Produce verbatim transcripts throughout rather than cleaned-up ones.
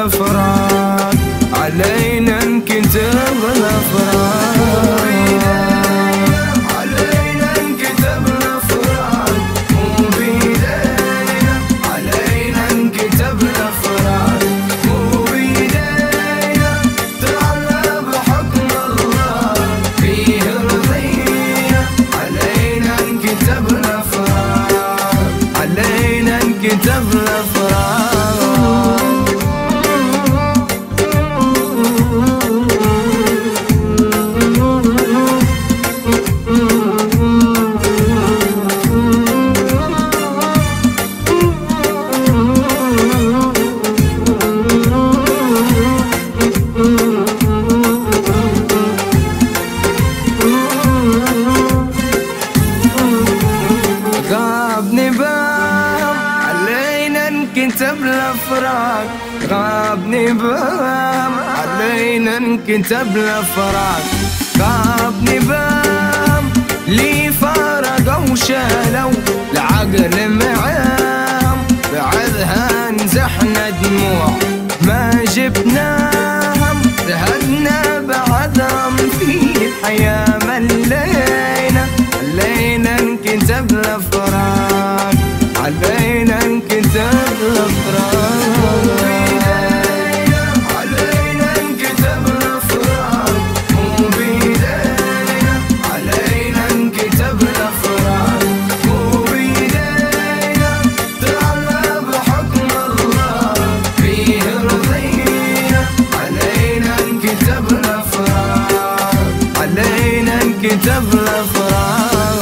الافراق، علينا نكتب الافراق، علينا نكتب الافراق، مو بيدينا، علينا نكتب الافراق، مو بيدينا، تعالى بحكم الله فيه رضينا، علينا نكتب الافراق، علينا نكتب الافراق. غابني بام علينا نكتب الافراق، غابني بام علينا نكتب الافراق، غابني بام لي فارقوا وشالوا العقل معام، بعدها نزحنا دموع ما جبناهم، زهدنا بعدهم في الحياة ملينا، علينا نكتب الافراق، علينا نكتب الافراق، علينا نكتب الافراق، مو بيدينا، علينا نكتب الافراق، مو بيدينا، تعالى بحكم الله فيه رضينا، علينا نكتب الافراق، علينا نكتب الافراق.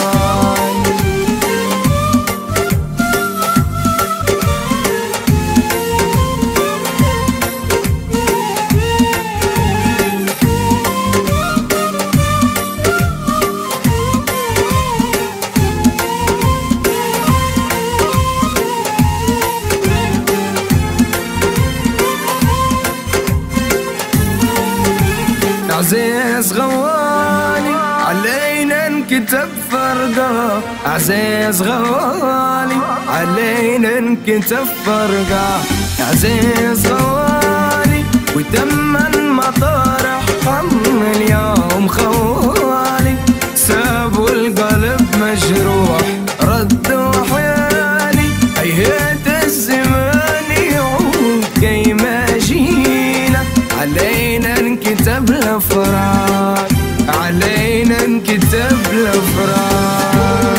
عزيز غوالي علينا نكتب فرقة، عزيز غوالي علينا نكتب فرقة، عزيز غوالي وتم المطارح هم اليوم خوالي، سابوا القلب مجروح ردوا حيالي، هيهات الزمان يعود كي ما جينا، علينا نكتب الافراق، علينا نكتب الافراق،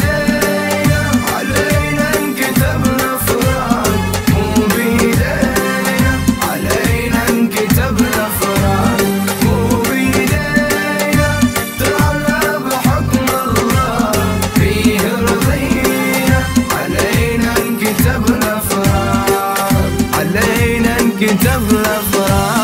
علينا نكتب الافراق، مو بيدينا، علينا نكتب الافراق، مو بيدينا، تعالى بحكم الله فيه رضينا، علينا نكتب الافراق، علينا نكتب الافراق.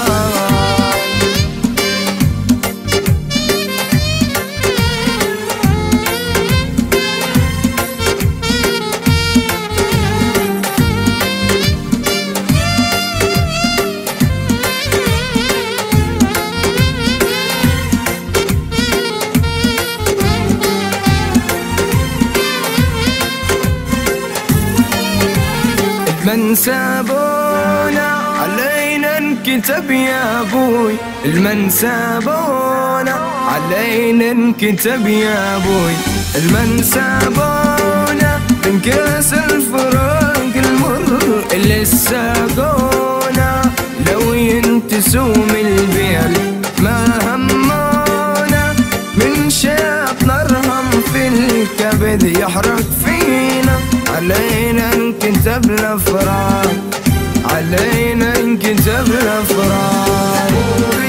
من سابونا علينا نكتب يا ابوي، المن سابونا علينا نكتب يا ابوي، المن سابونا من كاس الفراق المر اللي ساقونا، لو ينتسوا من البيل ما همونا، من شاط نرهم في الكبد يحرق فينا، علينا نكتب الافراق، علينا نكتب الافراق.